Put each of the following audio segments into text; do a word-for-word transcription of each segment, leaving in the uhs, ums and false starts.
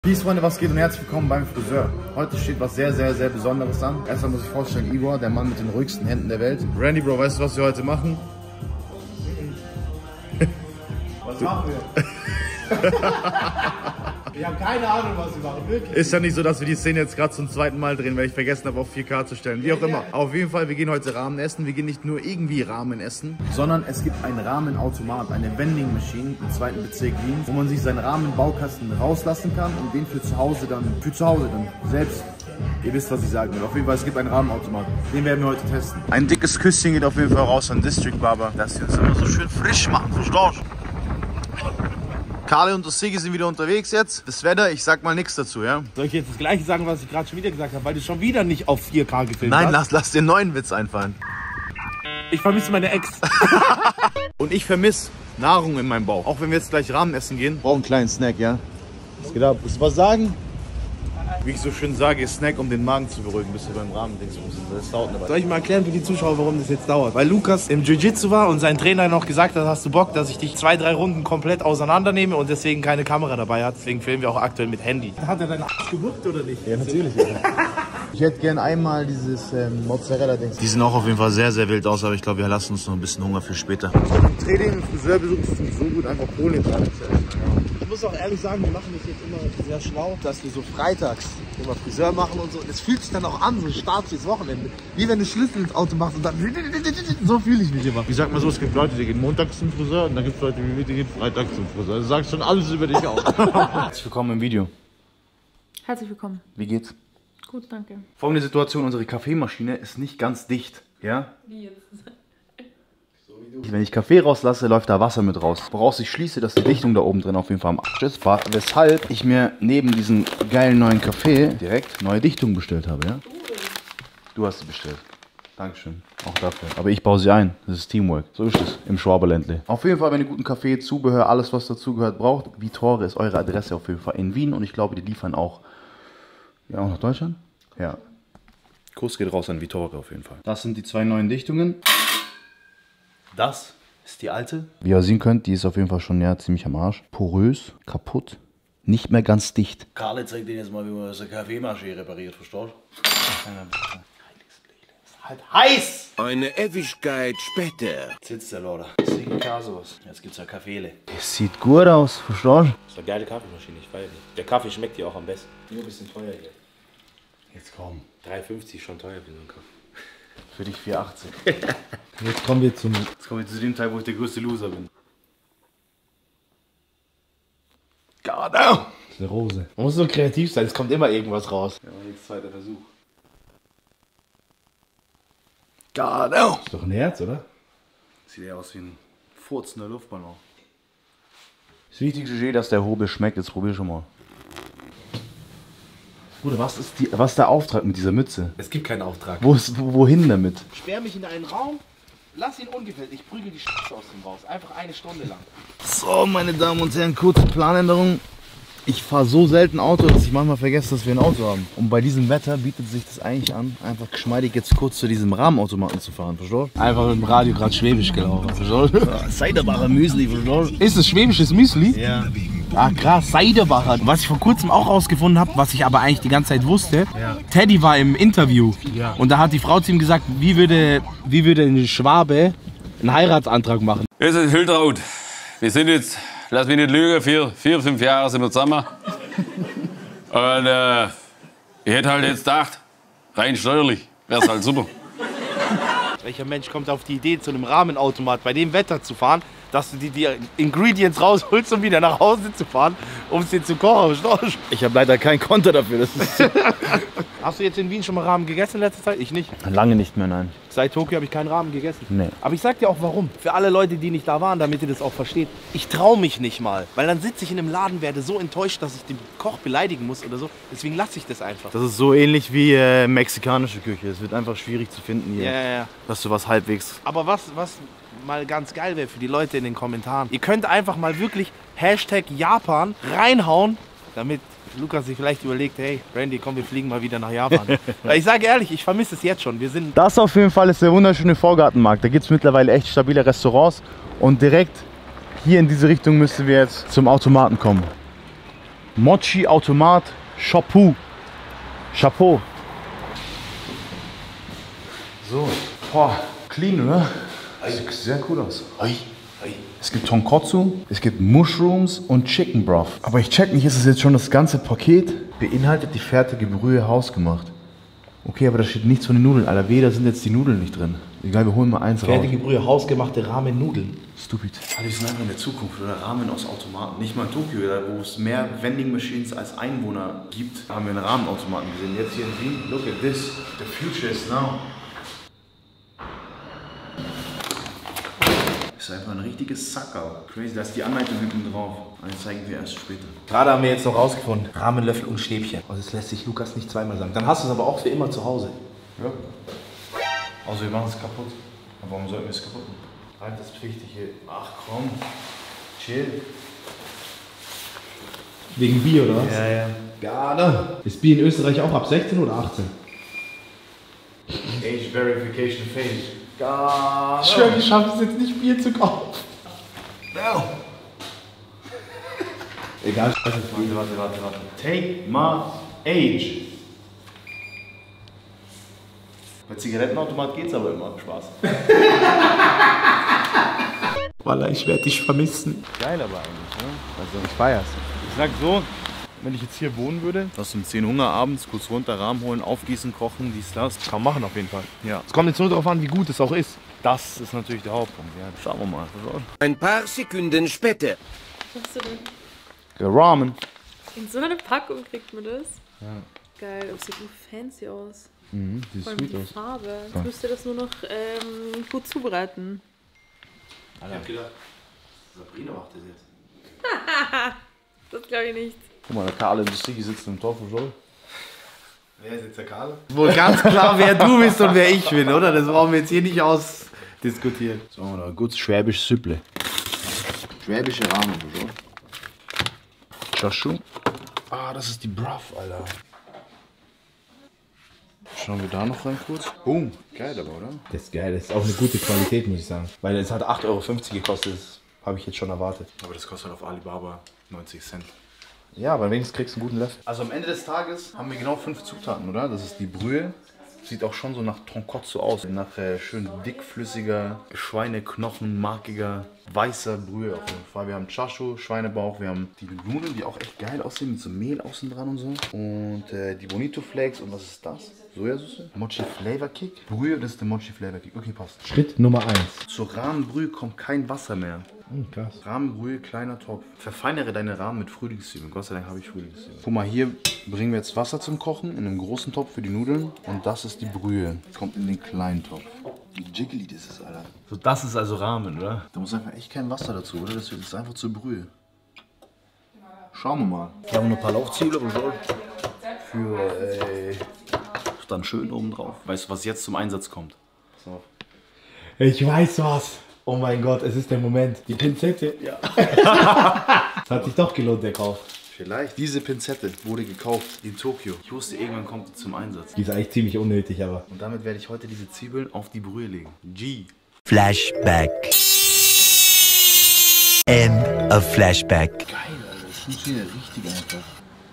Peace, Freunde, was geht und herzlich willkommen beim Friseur. Heute steht was sehr, sehr, sehr Besonderes an. Erstmal muss ich vorstellen, Igor, der Mann mit den ruhigsten Händen der Welt. Randy, Bro, weißt du, was wir heute machen? Was machen wir? Ich habe keine Ahnung, was wir machen, wirklich. Ist ja nicht so, dass wir die Szene jetzt gerade zum zweiten Mal drehen, weil ich vergessen habe, auf vier K zu stellen. Wie auch immer. Auf jeden Fall, wir gehen heute Ramen essen. Wir gehen nicht nur irgendwie Ramen essen, sondern es gibt einen Rahmenautomat, eine Vending Machine im zweiten Bezirk Wien, wo man sich seinen Rahmenbaukasten rauslassen kann und den für zu Hause dann, für zu Hause dann selbst. Ihr wisst, was ich sagen will. Auf jeden Fall, es gibt einen Rahmenautomat. Den werden wir heute testen. Ein dickes Küsschen geht auf jeden Fall raus an District Barber, dass sie uns immer so schön frisch machen, verstehst du? Karle und der Sigi sind wieder unterwegs jetzt. Das Wetter, ich sag mal nichts dazu, ja? Soll ich jetzt das gleiche sagen, was ich gerade schon wieder gesagt habe, weil du schon wieder nicht auf vier K gefilmt Nein, hast? lass, lass dir einen neuen Witz einfallen. Ich vermisse meine Ex. Und ich vermisse Nahrung in meinem Bauch. Auch wenn wir jetzt gleich Ramen essen gehen. Brauchen einen kleinen Snack, ja? Was geht ab? Willst du was sagen? Wie ich so schön sage, Snack, um den Magen zu beruhigen, bis wir beim Ramen-Dings sind. Das dauert eine Weile. Soll ich mal erklären für die Zuschauer, warum das jetzt dauert? Weil Lukas im Jiu-Jitsu war und sein Trainer noch gesagt hat, hast du Bock, dass ich dich zwei, drei Runden komplett auseinandernehme und deswegen keine Kamera dabei hat. Deswegen filmen wir auch aktuell mit Handy. Hat er deinen Arsch gewuppt oder nicht? Ja, natürlich. Ja. Ich hätte gern einmal dieses ähm, Mozzarella-Dings. Die sehen auch auf jeden Fall sehr, sehr wild aus, aber ich glaube, wir lassen uns noch ein bisschen Hunger für später. Im Training, im Friseurbesuch ist es nicht so gut, einfach Kohlenhydrate zu essen. Ich muss auch ehrlich sagen, wir machen das jetzt immer sehr schlau, dass wir so freitags immer Friseur machen und so. Und es fühlt sich dann auch an, so Start fürs Wochenende. Wie wenn du Schlüssel ins Auto machst und dann... So fühle ich mich immer. Ich sag mal so, es gibt Leute, die gehen montags zum Friseur und dann gibt es Leute wie wir, die gehen freitags zum Friseur. Du sagst schon alles über dich aus. Herzlich willkommen im Video. Herzlich willkommen. Wie geht's? Gut, danke. Folgende Situation, unsere Kaffeemaschine ist nicht ganz dicht, ja? Wie jetzt? Wenn ich Kaffee rauslasse, läuft da Wasser mit raus. Woraus ich schließe, dass die Dichtung da oben drin auf jeden Fall am Arsch ist, weshalb ich mir neben diesem geilen neuen Kaffee direkt neue Dichtung bestellt habe, ja? Du hast sie bestellt. Dankeschön, auch dafür. Aber ich baue sie ein, das ist Teamwork. So ist es im Schwaberländle. Auf jeden Fall, wenn ihr guten Kaffee, Zubehör, alles was dazugehört braucht, Vitore ist eure Adresse auf jeden Fall in Wien und ich glaube, die liefern auch, ja, auch nach Deutschland? Ja. Kuss geht raus an Vitore auf jeden Fall. Das sind die zwei neuen Dichtungen. Das ist die alte. Wie ihr sehen könnt, die ist auf jeden Fall schon ja, ziemlich am Arsch. Porös, kaputt, nicht mehr ganz dicht. Karle zeigt dir jetzt mal, wie man so eine Kaffeemaschine repariert, verstehst du? Halt heiß! Eine Ewigkeit später. Jetzt sitzt der Lauder. Deswegen Kasos. Jetzt gibt's ja Kaffeele. Das sieht gut aus, verstehst du? Das ist eine geile Kaffeemaschine, ich weiß nicht. Der Kaffee schmeckt dir auch am besten. Nur ein bisschen teuer hier. Jetzt komm. drei fünfzig schon teuer für so einen Kaffee. Für dich vier achtzig. Jetzt kommen wir zum... Jetzt kommen wir zu dem Teil, wo ich der größte Loser bin. God damn! Das ist eine Rose. Man muss so kreativ sein, es kommt immer irgendwas raus. Ja, jetzt zweiter Versuch. God damn! Ist doch ein Herz, oder? Sieht ja aus wie ein furzender Luftballon. Das Wichtigste ist, dass der Hobel schmeckt. Jetzt probier schon mal. Bruder, was ist, die, was ist der Auftrag mit dieser Mütze? Es gibt keinen Auftrag. Wo ist, wohin damit? Sperr mich in einen Raum, lass ihn ungefällt, ich prügel die Scheiße aus dem raus. Einfach eine Stunde lang. So, meine Damen und Herren, kurze Planänderung. Ich fahre so selten Auto, dass ich manchmal vergesse, dass wir ein Auto haben. Und bei diesem Wetter bietet sich das eigentlich an, einfach geschmeidig jetzt kurz zu diesem Rahmenautomaten zu fahren, verstehst du? Einfach im Radio gerade Schwäbisch gelaufen, verstehst du? Seidebacher Müsli, verstehst du? Ist es schwäbisches Müsli? Ja. Ah krass, Seidebacher. Was ich vor kurzem auch rausgefunden habe, was ich aber eigentlich die ganze Zeit wusste, ja. Teddy war im Interview ja. Und da hat die Frau zu ihm gesagt, wie würde, wie würde ein Schwabe einen Heiratsantrag machen? Es ist Hiltraud. Wir sind jetzt, lass mich nicht lügen, vier, vier fünf Jahre sind wir zusammen. Und äh, ich hätte halt jetzt gedacht, rein steuerlich wäre es halt super. Welcher Mensch kommt auf die Idee, zu einem Rahmenautomat bei dem Wetter zu fahren, dass du die, die Ingredients rausholst, um wieder nach Hause zu fahren, um es dir zu kochen? Ich habe leider kein Konto dafür. Das ist Hast du jetzt in Wien schon mal Ramen gegessen in letzter Zeit? Ich nicht. Lange nicht mehr, nein. Seit Tokio habe ich keinen Ramen gegessen. Nee. Aber ich sag dir auch warum. Für alle Leute, die nicht da waren, damit ihr das auch versteht. Ich traue mich nicht mal. Weil dann sitze ich in einem Laden, werde so enttäuscht, dass ich den Koch beleidigen muss oder so. Deswegen lasse ich das einfach. Das ist so ähnlich wie äh, mexikanische Küche. Es wird einfach schwierig zu finden hier. Ja, ja, ja. Dass du was halbwegs... Aber was, was mal ganz geil wäre für die Leute in den Kommentaren. Ihr könnt einfach mal wirklich Hashtag Japan reinhauen, damit Lukas sich vielleicht überlegt, hey Randy, komm, wir fliegen mal wieder nach Japan. Weil ich sage ehrlich, ich vermisse es jetzt schon. Wir sind das auf jeden Fall ist der wunderschöne Vorgartenmarkt. Da gibt es mittlerweile echt stabile Restaurants und direkt hier in diese Richtung müssen wir jetzt zum Automaten kommen. Mochi Automat Chapeau. Chapeau. So, boah, clean, oder? Sieht sehr cool aus. Es gibt Tonkotsu, es gibt Mushrooms und Chicken Broth. Aber ich check nicht, ist es jetzt schon das ganze Paket? Beinhaltet die fertige Brühe hausgemacht. Okay, aber da steht nichts von den Nudeln. Alter, weh, da sind jetzt die Nudeln nicht drin. Egal, wir holen mal eins raus. Fertige Brühe, hausgemachte Ramen-Nudeln. Stupid. Alter, wir sind einfach in der Zukunft, oder? Ramen aus Automaten. Nicht mal in Tokio, da wo es mehr Vending Machines als Einwohner gibt, haben wir einen Rahmenautomaten gesehen. Jetzt hier in Wien, look at this. The future is now. Das ist einfach ein richtiges Sackerl. Crazy, da ist die Anleitung hinten drauf. Eine zeigen wir erst später. Gerade haben wir jetzt noch rausgefunden. Rahmenlöffel und Stäbchen. Und das lässt sich Lukas nicht zweimal sagen. Dann hast du es aber auch für immer zu Hause. Ja. Also wir machen es kaputt. Aber warum sollten wir es kaputt machen? Halt das Pflichtige. Ach komm. Chill. Wegen Bier, oder was? Ja, ja. Gerade. Ist Bier in Österreich auch ab sechzehn oder achtzehn? Age Verification Failed. Ich schwöre, wir schaffen es jetzt nicht, Bier zu kaufen. No. Egal. Warte, warte, warte, warte. Take my age. Bei Zigarettenautomat geht's aber immer. Spaß. Wallah, ich werde dich vermissen. Geil aber eigentlich, ne? Also ich feier's. Ich sag so, wenn ich jetzt hier wohnen würde, Hast du um zehn Hunger abends, kurz runter, Rahmen holen, aufgießen, kochen, dies, das. kann man machen auf jeden Fall. Ja. Es kommt jetzt nur darauf an, wie gut es auch ist. Das ist natürlich der Hauptpunkt. Ja. Schauen wir mal. Ein paar Sekunden später. Was hast du denn? Der Ramen. In so einer Packung kriegt man das? Ja. Geil, aber sieht nur fancy aus. Mhm, sieht Vor allem sweet die aus. Farbe. Jetzt müsst ihr das nur noch ähm, gut zubereiten. Ich hab gedacht, Sabrina macht das jetzt. Das glaube ich nicht. Guck mal, der Karl Industrie sitzt im Torfenjoll. Wer ist jetzt der Karl? Wohl ganz klar, wer du bist und wer ich bin, oder? Das brauchen wir jetzt hier nicht ausdiskutieren. So, da gut schwäbisch Süpple. Schwäbische Ramen, so. Chashu. Ah, das ist die Broth, Alter. Schauen wir da noch rein kurz. Boom. Geil aber, oder? Das ist geil, das ist auch eine gute Qualität, muss ich sagen. Weil es hat acht Euro fünfzig gekostet, das habe ich jetzt schon erwartet. Aber das kostet auf Alibaba neunzig Cent. Ja, aber wenigstens kriegst du einen guten Löffel. Also am Ende des Tages haben wir genau fünf Zutaten, oder? Das ist die Brühe. Sieht auch schon so nach Tonkotsu aus. Nach äh, schön dickflüssiger, schweineknochenmarkiger, weißer Brühe auf jeden Fall. Wir haben Chashu, Schweinebauch, wir haben die Nudeln, die auch echt geil aussehen, mit so Mehl außen dran und so. Und äh, die Bonito Flakes und was ist das? Sojasauce? Mochi Flavor Kick. Brühe, das ist der Mochi Flavor Kick. Okay, passt. Schritt Nummer eins. Zur Rahmenbrühe kommt kein Wasser mehr. Hm, krass. Rahmenbrühe, kleiner Topf. Verfeinere deine Rahmen mit Frühlingszwiebeln. Gott sei Dank habe ich Frühlingszwiebeln. Guck mal, hier bringen wir jetzt Wasser zum Kochen in einem großen Topf für die Nudeln. Und das ist die Brühe. Kommt in den kleinen Topf. Wie jiggly das ist, Alter. So, das ist also Ramen, oder? Da muss einfach echt kein Wasser dazu, oder? Das wird jetzt einfach zur Brühe. Schauen wir mal. Wir haben noch ein paar Lauchzwiebeln und so. Für, äh, dann schön oben drauf. Weißt du, was jetzt zum Einsatz kommt? Pass auf. Ich weiß was. Oh mein Gott, es ist der Moment. Die Pinzette. Ja. Es hat sich doch gelohnt, der Kauf. Vielleicht. Diese Pinzette wurde gekauft in Tokio. Ich wusste, irgendwann kommt die zum Einsatz. Die ist eigentlich ziemlich unnötig, aber. Und damit werde ich heute diese Zwiebeln auf die Brühe legen. G. Flashback. End of Flashback. Geil, Alter. Das funktioniert richtig einfach.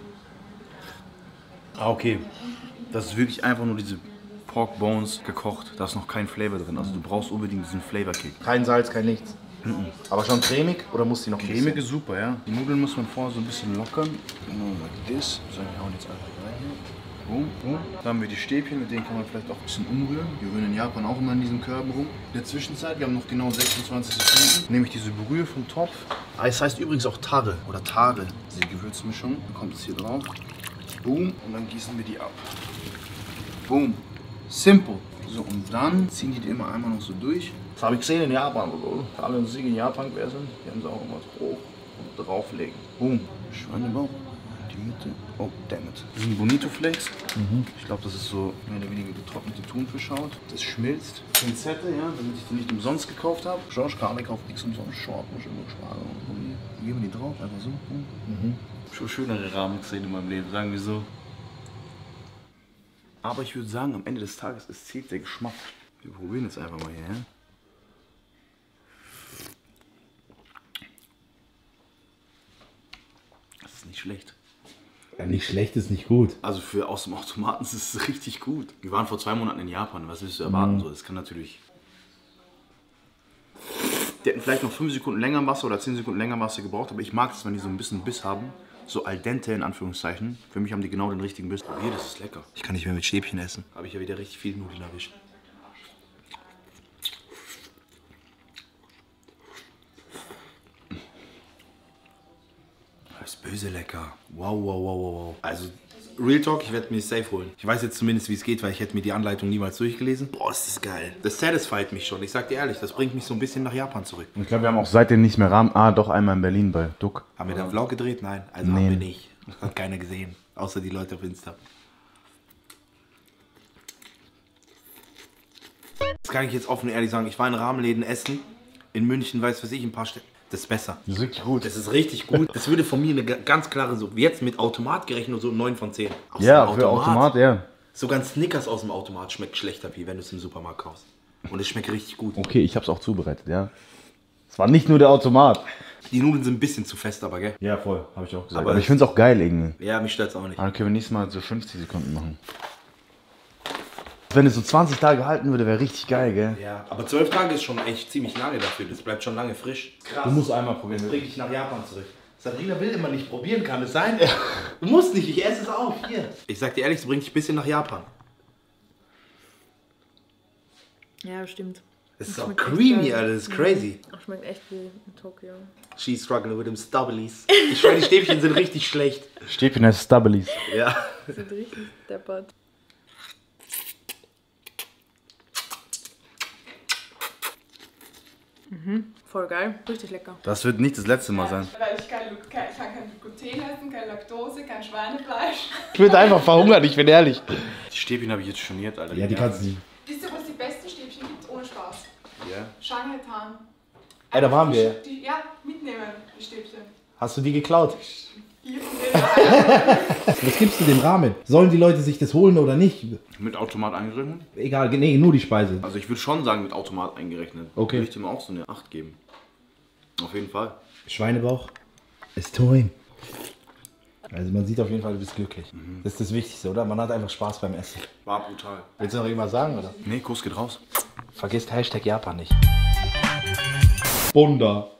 Ah, okay. Das ist wirklich einfach nur diese Pork Bones gekocht. Da ist noch kein Flavor drin. Also du brauchst unbedingt diesen Flavor Kick. Kein Salz, kein nichts. Aber schon cremig oder muss die noch Cremig cremig? ist super, ja. Die Nudeln muss man vorher so ein bisschen lockern. Genau, like this. So, wir hauen jetzt einfach rein hier. Boom, boom. Dann haben wir die Stäbchen, mit denen kann man vielleicht auch ein bisschen umrühren. Die rühren in Japan auch immer in diesen Körben rum. In der Zwischenzeit, wir haben noch genau sechsundzwanzig Sekunden, nehme ich diese Brühe vom Topf. Ah, es heißt übrigens auch Tare oder Tare, diese Gewürzmischung. Dann kommt es hier drauf. Boom. Und dann gießen wir die ab. Boom. Simple. So, und dann ziehen die die immer einmal noch so durch. Das habe ich gesehen in Japan, Bro. Alle uns in Japan gewesen sind, die haben sie auch immer hoch und drauflegen. Boom. Schweinebauch. Die Mitte. Oh, dammit. Das sind Bonito Flakes. Mhm. Ich glaube, das ist so mehr oder weniger getrocknete Thunfischhaut. Das schmilzt. Pinzette, ja, damit ich die nicht umsonst gekauft habe. George Carlin kauft nichts umsonst. Short, muss ich immer sparen. Hier geben wir die drauf, einfach so. Mhm. Schon schönere Rahmen gesehen in meinem Leben, sagen wir so. Aber ich würde sagen, am Ende des Tages, es zählt der Geschmack. Wir probieren jetzt einfach mal hier, ja? Das ist nicht schlecht. Ja, nicht schlecht ist nicht gut. Also für aus dem Automaten ist es richtig gut. Wir waren vor zwei Monaten in Japan. Was willst du erwarten? Mhm. So, das kann natürlich... Die hätten vielleicht noch fünf Sekunden länger im Wasser oder zehn Sekunden länger im Wasser gebraucht, aber ich mag es, wenn die so ein bisschen Biss haben. So al dente in Anführungszeichen. Für mich haben die genau den richtigen Biss. Probier, das ist lecker. Ich kann nicht mehr mit Stäbchen essen. Habe ich ja wieder richtig viel Nudeln erwischt. Das ist böse lecker. Wow, wow, wow, wow, wow. Also, Real Talk, ich werde mir safe holen. Ich weiß jetzt zumindest, wie es geht, weil ich hätte mir die Anleitung niemals durchgelesen. Boah, ist das geil. Das satisfied mich schon. Ich sag dir ehrlich, das bringt mich so ein bisschen nach Japan zurück. Ich glaube, wir haben auch seitdem nicht mehr Rahmen. Ah, doch einmal in Berlin bei Duck. Haben wir da einen Vlog gedreht? Nein, also Nee. haben wir nicht. Das hat keiner gesehen, außer die Leute auf Insta. Das kann ich jetzt offen und ehrlich sagen. Ich war in Rahmenläden essen, in München, weiß was ich, ein paar Städte. Das ist besser. Das ist wirklich gut. Das ist richtig gut. Das würde von mir eine ganz klare, so jetzt mit Automat gerechnet, so neun von zehn. Aus Ja, dem für Automat, ja. Sogar ein Snickers aus dem Automat schmeckt schlechter, wie wenn du es im Supermarkt kaufst. Und es schmeckt richtig gut. Okay, ich hab's auch zubereitet, ja. Es war nicht nur der Automat. Die Nudeln sind ein bisschen zu fest, aber gell? Ja, voll, habe ich auch gesagt. Aber Aber ich find's auch geil irgendwie. Ja, mich stört's auch nicht. Dann können wir nächstes Mal so fünfzig Sekunden machen. Wenn es so zwanzig Tage halten würde, wäre richtig geil, gell? Ja, aber zwölf Tage ist schon echt ziemlich lange dafür. Das bleibt schon lange frisch. Krass. Du musst einmal probieren. Das bringt dich nach Japan zurück. Sabrina will immer nicht probieren, kann es sein? Du musst nicht, ich esse es auf. Hier. Ich sag dir ehrlich, es bringt dich ein bisschen nach Japan. Ja, stimmt. Es ist Das auch schmeckt echt creamy, geil. Alter, das ist crazy. Ach, schmeckt echt wie in Tokio. She's struggling with them stubblies. Ich schwöre, die Stäbchen sind richtig schlecht. Stäbchen heißt Stubblies. Ja. Die sind richtig deppert. Mhm. Voll geil. Richtig lecker. Das wird nicht das letzte Mal sein. Weil ich kein, kein, ich kann kein Gluten essen, keine Laktose, kein Schweinefleisch. Ich bin einfach verhungert, ich bin ehrlich. Die Stäbchen habe ich jetzt storniert, Alter. Ja, die kannst du nicht. Wisst ihr, was die besten Stäbchen gibt? Ohne Spaß. Ja. Shanghai Tan. Ey, da waren wir. Die, ja, mitnehmen, die Stäbchen. Hast du die geklaut? Hier von denen. Was gibst du dem Ramen? Sollen die Leute sich das holen oder nicht? Mit Automat eingerechnet? Egal, nee, nur die Speise. Also ich würde schon sagen, mit Automat eingerechnet. Okay. Würde ich dem auch so eine acht geben. Auf jeden Fall. Schweinebauch ist toll. Also man sieht auf jeden Fall, du bist glücklich. Das ist das Wichtigste, oder? Man hat einfach Spaß beim Essen. War brutal. Willst du noch irgendwas sagen, oder? Nee, Kuss geht raus. Vergisst Hashtag Japan nicht. Bunda.